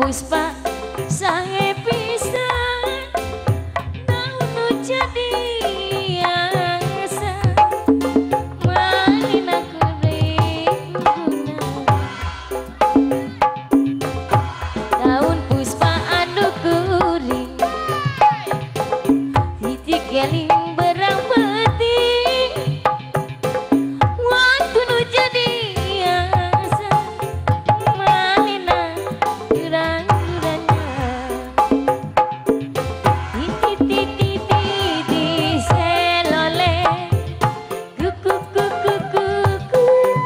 puspa sange pisan naunu jadi asa manin aku berguna daun puspa anu kuring titik keling berang peti waktu nu jadi asa manina kurang-kurangnya titi selole kuku kuku kuku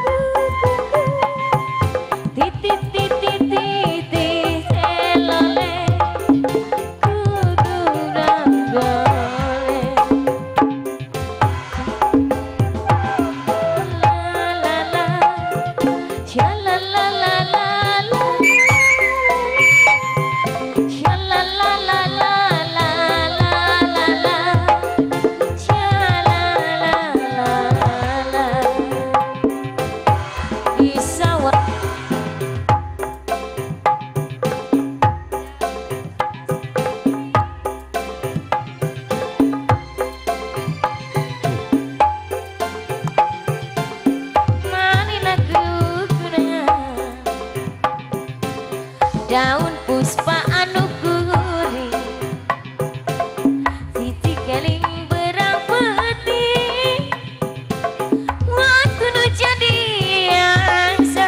titi selole kurang boleh la la la sha la la la la la sha la la la la la la la la sha la la la la bisa manin aku kurang daun puspa anu kuring titik keling berang peti waktu nu jadi asa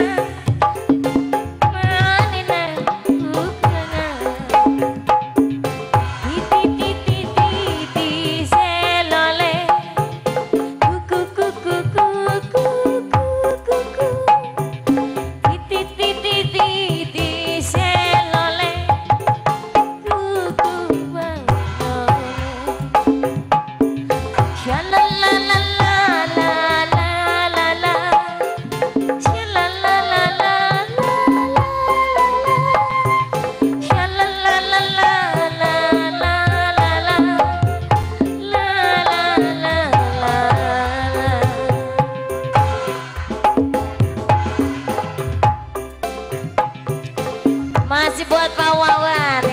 manin aku kurang titi selole kuku kuku kuku kuku titi selole kuku bang sha la la la la la la la la sha la la la la la sha la la la la la la la la la masih buat Pak Wawan.